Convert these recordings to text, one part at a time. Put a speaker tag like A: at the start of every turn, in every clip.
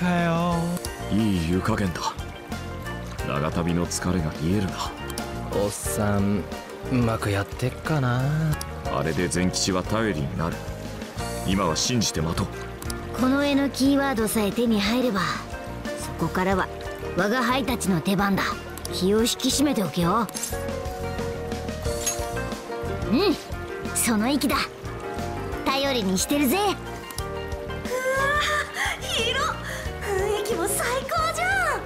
A: かよ。
B: いい湯加減だ。長旅の疲れが癒えるな。
A: おっさんうまくやってっかな。
B: あれで善吉は頼りになる。今は信じて待とう。
C: この絵のキーワードさえ手に入れば、そこからは我が輩たちの出番だ。気を引き締めておけよ。その息だ。頼りにしてるぜ。うわ色、雰囲気も最高じ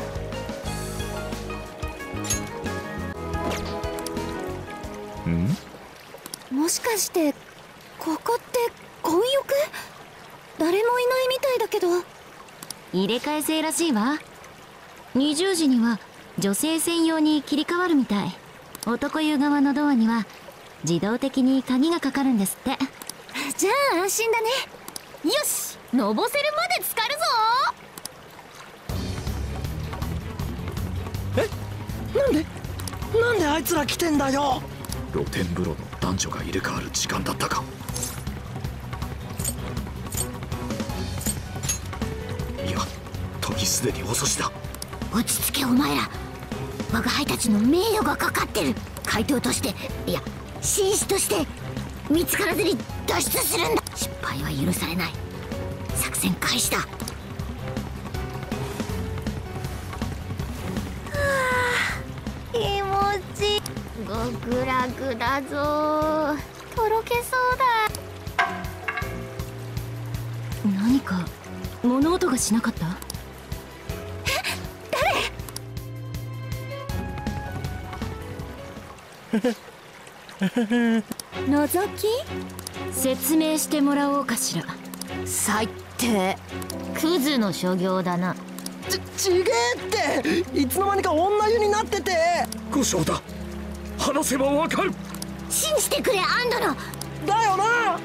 C: ゃん。もしかしてここって混浴？誰もいないみたいだけど。入れ替え制らしいわ。20時には女性専用に切り替わるみたい。男湯側のドアには自動的に鍵がかかるんですって。じゃあ安心だね。よし、のぼせるまで浸かるぞ。
D: なんであいつら来てんだよ。
B: 露天風呂の男女が入れ替わる時間だったか。いや、時すでに遅しだ。
C: 落ち着けお前ら。我が輩たちの名誉がかかってる。怪盗として、いや紳士として見つからずに脱出するんだ。失敗は許されない。作戦開始だ。気持ちいい。極楽だぞ。とろけそうだ。
E: 何か物音がしなかった？
C: 覗き？
E: 説明してもらおうかしら。
C: 最低。クズの所業だな。
D: ちげえって。いつの間にか女湯になってて。
B: 故障だ。話せばわかる。
C: 信じてくれアンドの。
D: だよな。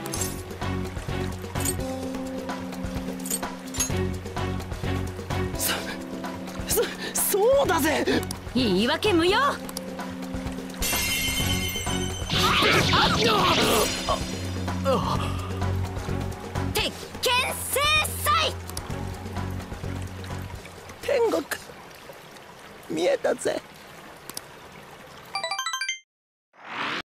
D: そうだぜ。
E: 言い訳無用。鉄拳制裁。
D: 天国見えたぜ。